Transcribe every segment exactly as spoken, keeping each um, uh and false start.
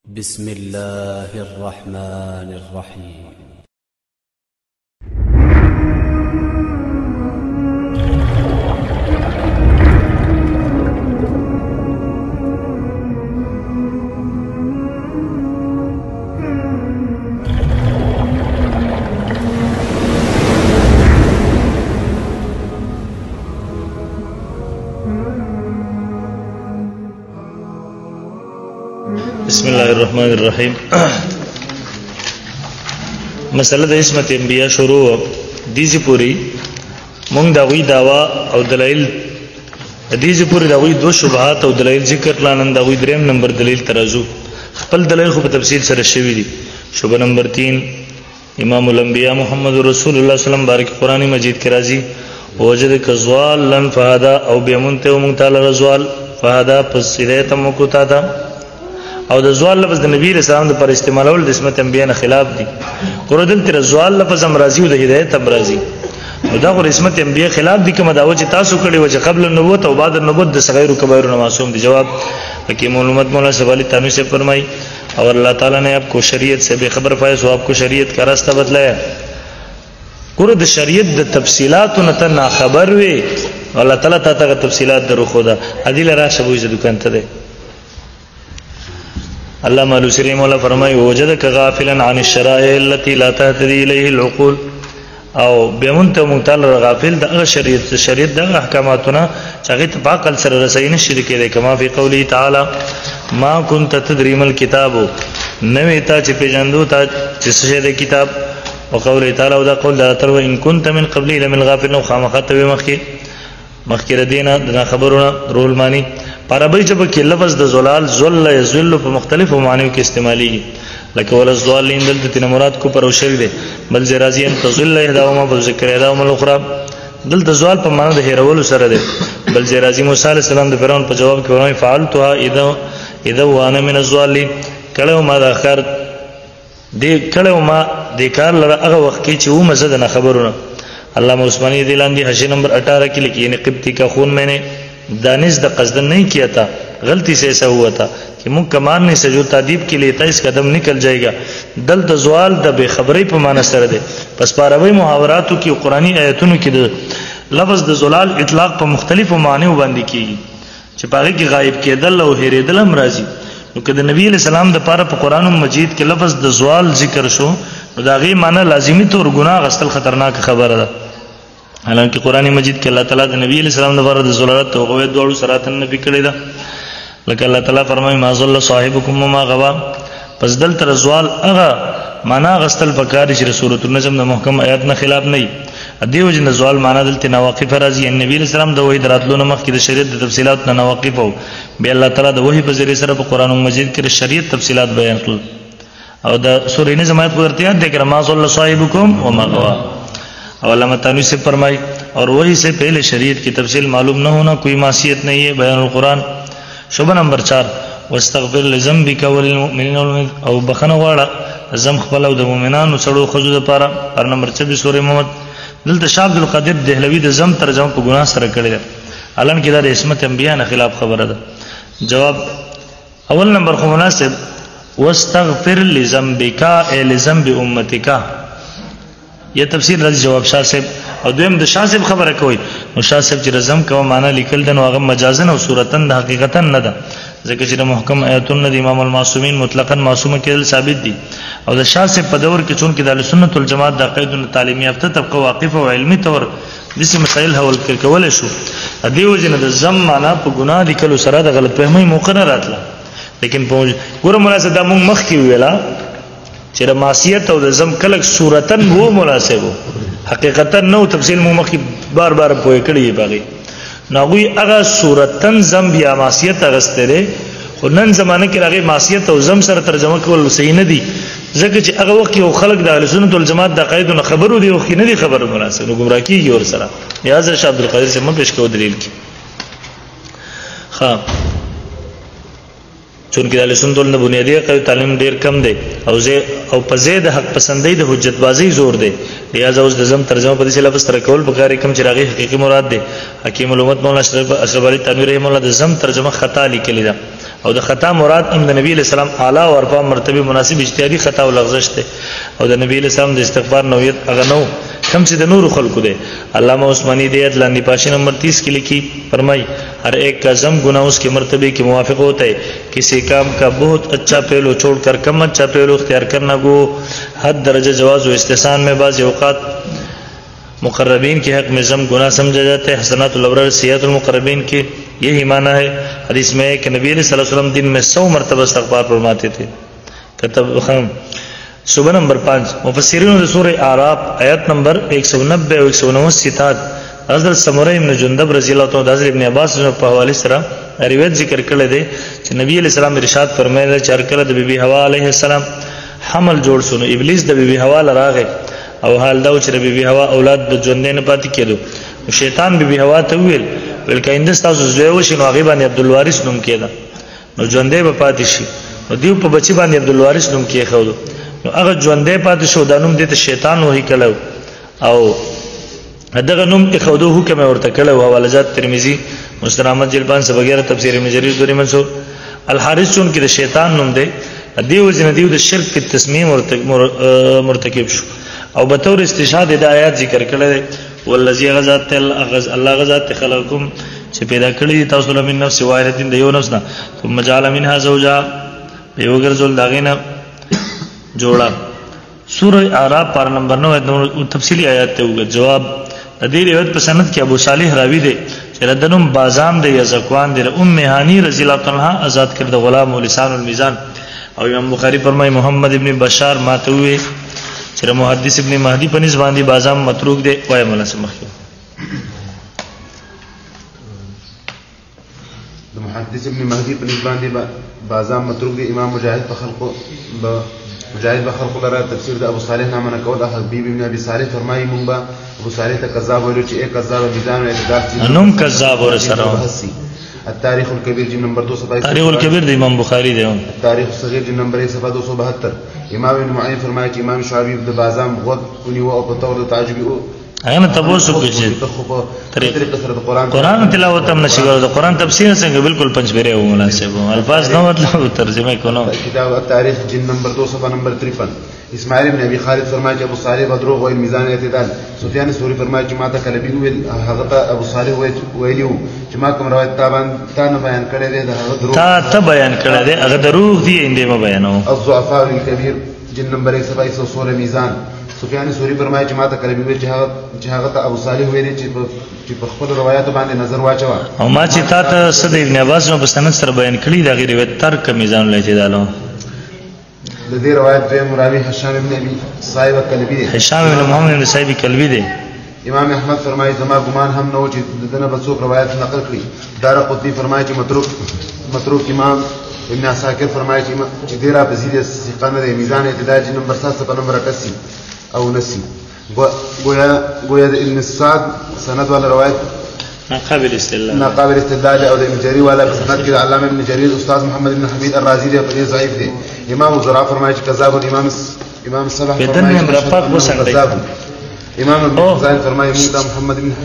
بسم الله الرحمن الرحيم. بسم الله الرحمن الرحیم. مسله د عصمت انبیاء شروع دیزی پوری مونږ دا وی داوا او دلایل دیزی پوری دا وی دو شبهات او دلایل ذکر لانن دا وی دریم نمبر دلیل ترازو خپل دلایل خو په تفصیل سره شوی دي. شبهه نمبر تین امام الانبیاء محمد رسول الله صلی الله علیه وسلم بارک قرآن مجید کې راځي وجد کزوال لن فهدا او بیمونته او مونږ تعالی رزوال فهدا پس هدایت مو کو تا دا او د زوال لفظ د نبی رسول الله پر استعمالول د اسمت انبیاء نه خلاف دي. قرآن تر زوال لفظ امراضی او د هدایت امراضی او دا غو اسمت انبیاء خلاف دي کوم دا و چې تاسو کړي و چې قبل النبوت او بعد النبوت د صغیر او کبیر نه معصوم دي. جواب حکیم معلومات مولا سوالی تانوی سے فرمائی اور اللہ تعالیٰ نے آپ کو شریعت سے بے خبر فائز و آپ کو شریعت کا راستہ بتلایا. قرآن شریعت د تفصیلات نه نا خبر وي الله تعالی ته تفصیلات درو خدا عدل را شبوی ز دکان ته علامہ الوسری مولا فرمائی وجدک غافلا عن الشرائع التي لا تهتدي اليه العقول او بیمونت مختال غافل دغه شریعت شریعت دغه احکاماتونه چې ته باقل سره رسای نشي کېدای کما فی قوله تعالی ما كنت تدري ما الكتاب نوې تا چې پیژندو تا چې څه د کتاب او قوله تعالی او دا قول دا تر ان كنت من قبل لمن غافل خامخته مخکي مخکره دینه د خبرونه رول مانی عربی جب کې لفظ د زلال زل یذل په مختلفو معنیو کې استعمالي لکه ول الضالین دلته تن مراد کو پر وشل دي بل زرازی ان تزل احداهما بذکر احداهما الاخرى دلته زوال په معنی د هیرولو سره ده. بل زرازی موسی علی السلام د فرعون په جواب کې وایي فعلتها اذا اذا وانا من الضالین کله ما د اخر دی کله ما د کار لره هغه وخت کې چې و مزه نه خبرونه. علامہ عثمانی دلاندی حشی نمبر اٹھارہ کی لکھی یعنی قبطی کا خون میں نے دانش دا قصدن نہیں کیا تھا غلطی سے ایسا ہوا تھا کہ مجھ کا مارنے سے جو تعدیب کے لیے تھا اس کا دم نکل جائے گا. دل دا زوال دا بے خبری پا معنی سر دے پس پاروی محاوراتو کی قرآنی آیتونو کی دا لفظ دا زلال اطلاق پا مختلف معنیو باندی کی گی چپاگی کی غائب کی دل و حیر دل ہم رازی نو کہ دا نبی علیہ السلام دا پارا پا قرآن مجید کے لفظ دا زوال ذکر شو دا غی معنی لازمی تو اور گناہ غستل خطرناک خبر دا. حالانکہ قرآن مجید کے اللہ تعالیٰ دا نبی علیہ السلام دا بارد زلالت و غوید دوارو سراتن نبی کردی دا لکہ اللہ تعالیٰ فرمائی ما ظل صاحبکم وما غوا پس دل تر زوال اغا مانا غستل پکاری چی رسولت النجم دا محکم آیاتنا خلاف نہیں دیو جن زوال مانا دل تی نواقف رازی ان نبی علیہ السلام دا وحی دراتلو نمخ کی دا شریعت دا تفصیلات نا نواقف ہو بی اللہ تعالیٰ دا وحی پزیری سر پا قرآن مجید کے شریعت تفصیلات بیان کل او دا سوری نظم آیت قدرتیات دیکھ رہا ما ظل صاحبکم وما غوا. اور علامہ تانوی سے فرمائی اور وہی سے پہلے شریعت کی تفصیل معلوم نہ ہونا کوئی معصیت نہیں ہے. بیان القرآن شبہ نمبر چار واستغفر لذنبک وللمؤمنین او بخنه غواړه ذنب خپل او د مؤمنانو سړو خزو د پاره. پر نمبر چوبیس سورہ محمد دلته شاه عبد القادر دهلوی د ذنب ترجمه په ګناه سره کړی ده الان کې دا د عصمت انبیاء نه خلاف خبره ده. جواب اول نمبر خو مناسب واستغفر لذنبک ای لذنب امتک یہ تفسیر رضی جواب شاہ صاحب او دویم د شاہ صاحب خبره کوي نو شاہ صاحب چې رزم کوه معنا لیکل د نو هغه مجازن او صورتن د حقیقتن نه ده ځکه چې محکم آیاتون د امام المعصومین مطلقاً معصومه کېدل ثابت دي او د شاہ صاحب په دور کې چون کې د سنت والجماعت د قیدونو تعلیمي یافته طبقه واقف او علمی تور دسی مسائل حل کول شو دیو جن د زم معنا په ګناه د کلو سره د غلط فهمي موقع راتله. لیکن په ګور مولا صدا مونږ مخ کې ویلا چې د معصیت او د ذم کلک صورتن وو مناسبو حقیقتا نو تفصیل مو مخی بار بار پوی کړی باغی ناغوی هغه صورتن ذم یا معصیت غستره خو نن زمانه کې هغه معصیت او ذم سره ترجمه کول صحیح نه دی ځکه چې هغه وخت یو خلق د اهل سنت والجماعت د قاعده خبرو دی او خې نه دی خبرو مناسب نو گمراه کیږي ور سره. یا حضرت شاه عبد القادر سے من پیش کو دلیل کی ها چونکہ اهل سنت ول بنیادی قاعده تعلیم ډیر کم دی او زه او په زید حق پسندۍ د حجت بازی زور دی لہذا اوس د زم ترجمه په دې لفظ تر کول بخاری کم چراغی حقیقی مراد دی. حکیم علومت مولانا اشرف اشرف علی تنویر رحمه الله د زم ترجمه خطا لیکلی ده او د خطا مراد هم د نبی علیہ السلام اعلی او ارفع مرتبه مناسب اجتهادي خطا او لغزش ته او د نبی علیہ السلام د استغفار نوعیت هغه نو کم سے د نور خلقو دے علامہ عثمانی دے لاندی پاشی نمبر تیس کی لکھی فرمائی ہر ایک کا ضم گناہ اس کے مرتبے کے موافق ہوتا ہے کسی کام کا بہت اچھا پہلو چھوڑ کر کم اچھا پہلو اختیار کرنا گو حد درجہ جواز و استحسان میں بعض اوقات مقربین کے حق میں ضم گناہ سمجھا جاتا ہے حسنات الابرار سیئات المقربین کے یہی معنی ہے حدیث میں ہے کہ نبی علیہ الصلوۃ والسلام دن میں سو مرتبہ استغفار فرماتے تھے کتب خام صبح نمبر پانچ مفسرین نے سورہ اعراف آیت نمبر ایک سو نبے اور ایک سو نواسی تات حضرت سمرہ ابن جندب رضی اللہ تعالی عنہ حضرت ابن عباس نے په حوالے سره روایت ذکر کړل دي چې نبی علیہ السلام ارشاد فرمایله چې هر کله د بیبي حوا علیه السلام حمل جوړ شو ابلیس د بیبي حوا لراغه او حال دا چې د بیبي حوا اولاد د ژوند نه پاتې کېدو شیطان بیبي حوا ته ویل ول کیند تاسو زوی وشي نو هغه باندې عبدالوارث نوم کېدا نو ژوندې به پاتې شي نو دیو په بچی باندې عبدالوارث نوم کې خو نو هغه ژوندې پاتې شو دا نوم د شیطان وਹੀ کلو او دغه نوم کې خودو حکم ورته کړو حواله ذات ترمذی مستر احمد جلبان سے وغیرہ تفسیر ابن جریر دوری منصور الحارث چون کې د شیطان نوم دی دیو جن دیو د شرک په تصمیم مرتکب شو او به تور استشهاد د آیات ذکر کړل والذي غزات الله غزات خلقکم چې پیدا کړی تاسو له من نفس واحده د یو نفس نه ثم جعل منها زوجها به وګرځول داغینه جوڑا سورہ اعراف پارہ نمبر نو تفصیلی آیات ته وګ جواب د دې روایت په سند کې ابو صالح راوی دی چې ردنم بازام دی یا زکوان دی ام هانی رضی الله تعالی عنها آزاد کړ د غلام لسان المیزان او امام بخاری فرمای محمد ابن بشار ماته وی چې محدث ابن مهدی په نسبت باندې بازام متروک دی وای مولا سمخ د محدث ابن مهدی په نسبت باندې بازام متروک دی امام مجاهد په خلقو مجاهد بخلق لرا تفسیر د ابو صالح نامه نه کول حبیب ابن ابي صالح فرمایي مونږ با ابو صالح ته کذاب ویلو چې ایک کذاب میزان او اعتدال چې انم کذاب ور سره التاریخ الکبیر جن نمبر دو سو بائیس تاریخ الکبیر د امام بخاری دی تاریخ الصغیر جن نمبر ایک صفحه دو سو بہتر امام ابن معین فرمایي چې امام شعبی د بازام غوږ ونی او په تور د تعجب او انا تاسو کې طریقه سره د قران قران تلاوت هم نشي ګورو د قران تفسیر څنګه بالکل پنځبره و مناسب الفاظ نو مطلب ترجمه کونو کتاب التاریخ جن نمبر دو صفحه نمبر ترپن اسماعیل ابن ابي خالد فرمایي چې ابو صالح بدروغ او میزان اعتدال سفیان ثوری فرمایي چې ماته کله بیل هغه ابو صالح ویلیو چې ما کوم روایت تابان تا نه بیان کړی دی د هغه دروغ تا ته بیان کړی دی هغه دروغ دی انده ما بیانو الضعفاء الكبير جن نمبر ایک صفحه ایک سو سولہ میزان سفیان ثوری فرمایي چې ماته کله بیل چې هغه چې هغه ابو صالح ویلی چې په خپل روایت باندې نظر واچوا او ما چې تا ته صد ابن عباس نو په سند سره بیان کړی دا غیر روایت تر میزان الاعتدال د دې روایت به مراوی هشام ابن ابي صاحب کلبی دی هشام ابن محمد ابن صاحب کلبی دی امام احمد فرمایي زما ګمان هم نو چې دنه په څوک روایت نقل کړي دارقطنی فرمایي چې متروک متروک امام ابن عساکر فرمایي چې ډیره بزیده ثقه نه دی میزان اعتدال جن نمبر سات صفحه نمبر اٹھاسی او نسی گویا گویا د ابن سعد سند والا روایت ناقابل استدلال ناقابل استدلال او د ابن جرير والا سند کې علامه ابن جرير استاد محمد بن حمید الرازی دی په ضعیف دی امام الزرع فرمایي چې کذاب امام امام صباح فرمایي چې مرفق وسنګ امام ابن زاید فرمایي موږ محمد بن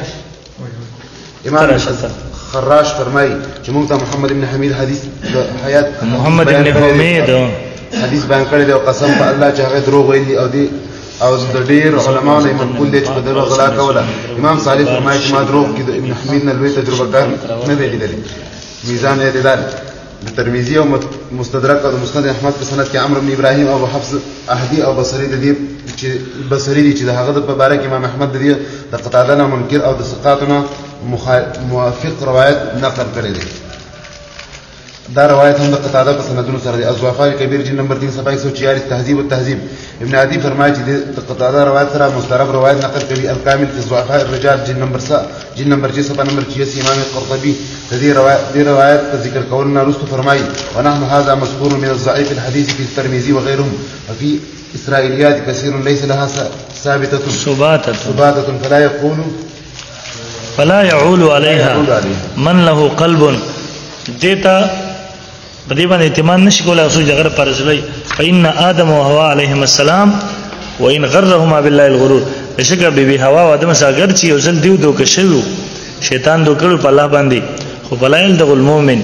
امام خراش فرمایي چې موږ محمد بن حمید حدیث حیات محمد بن حمید حدیث بیان کړی دی او قسم په الله چې هغه دروغ ویلي او دی او د ډیر علماء نه منقول دي چې په دغه غلا کوله امام صالح فرمایي چې ما دروغ کې د ابن حمید نه لوی تجربه کار نه دی لیدلی میزان اعتدال د ترمذی او مستدرک او مسند احمد په سند کې عمرو بن ابراهیم او حفص احدی او بصری د دې چې بصری دي چې د هغه په باره کې امام احمد د د قتاده نه منکر او د ثقاتنا موافق روایت نقل کړی دی دا روایت هم د قتاده په سندونو سره دی الضعفاء الكبير جن نمبر تین صفحه ایک سو چھیالیس تهذیب والتهذیب ابن عدی فرمایي چې د قتاده روایت سره مسترب روایت نقل کړي الکامل فی الضعفاء الرجال جن نمبر س جن نمبر چھ صفحه نمبر چھیاسی امام قرطبی د دې روایت دې روایت ذکر کولنا رست فرمایي ونحن هذا مذكور من الضعيف الحديث في الترمذي وغيرهم وفي اسرائيليات كثير ليس لها ثابته ثباتة ثباتة فلا يقول فلا يعول عليها من له قلب دیتا بدی باندې اعتماد نشي کولای اوس جګر پرځلای فإن آدم و حوا علیهم السلام وإن غرهما بالله الغرور بشکره بیبي حوا او آدم ساګر چې یو ځل دیو دوک شوی شیطان دوکړو په الله باندې خو بلایل د المؤمن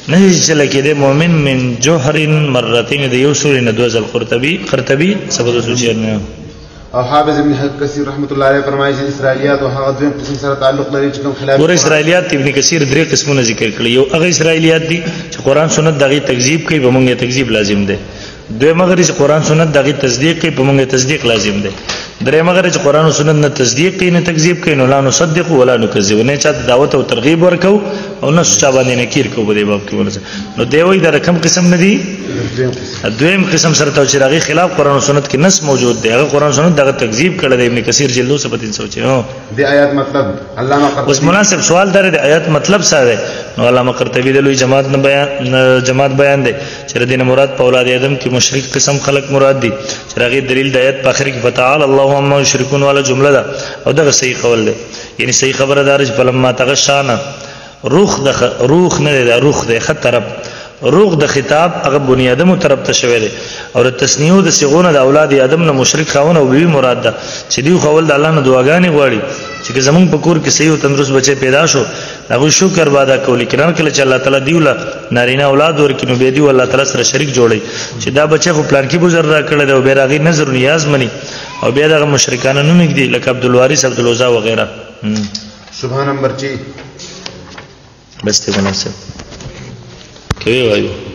نه چې لکه د مؤمن من جوهر مرتين د یو سورې نه دوه ځل قرطبي قرطبي سبب سوچ نه او حافظ ابن کثیر رحمت الله علیه فرمایي چې اسرائیلیات او هغه دویم قسم سره تعلق لري چې کوم خلاف ور اسرائیلیات ابن کثیر درې قسمونه ذکر کړي یو هغه اسرائیلیات دي چې قران سنت دغه تکذیب کوي په موږ تکذیب لازم دی دوی مگر چې قران سنت دغه تصدیق کوي په موږ تصدیق لازم دی درې مگر چې قران او سنت نه تصدیق کوي نه تکذیب کوي نو لا نصدق ولا نکذب نه چاته دعوت او ترغیب ورکو او نه چا باندې نکیر کو په دې باب کې ورسه نو دی وایي دا کم قسم نه دي دویم قسم سره ته چې راغي خلاف قران او سنت کې نص موجود دی هغه قران سنت دغه تکذیب کړل دی ابن کثیر جلدو څه پتین سوچي هو دی آیات مطلب علامه قرطبي اوس مناسب سوال در دی آیات مطلب څه دی نو علامه قرطبي د لوی جماعت نه بیان جماعت بیان دی چې دین مراد په اولاد ادم کې مشرک قسم خلق مراد دي چې راغي دلیل د آیات په اخر کې فتعال الله عما یشركون والا جمله ده او دغه صحیح قول دی یعنی صحیح خبره دار چې فلما تغشانا روح د روح نه دی روح د خطر روح د خطاب هغه بنی ادم طرف ته شوی دی او د تسنیو د صيغونه د اولاد ادم نه مشرک خاون او بیوی مراد ده چې دی خول د الله نه دعاګانې غواړي چې زمون په کور کې صحیح او تندرست بچي پیدا شو هغه شکر بادا کولی کړه کله چې الله تعالی دیوله نارینه اولاد ورکینو به دی الله تعالی سره شریک جوړي چې دا بچي خو پلان کې گزر را کړل او بیرغی نظر نیاز مني او بیا دغه مشرکانو نوم کې دي لکه عبد الوارث عبد الوزا وغیرہ شبهه نمبر چی بس ته مناسب کوي وایو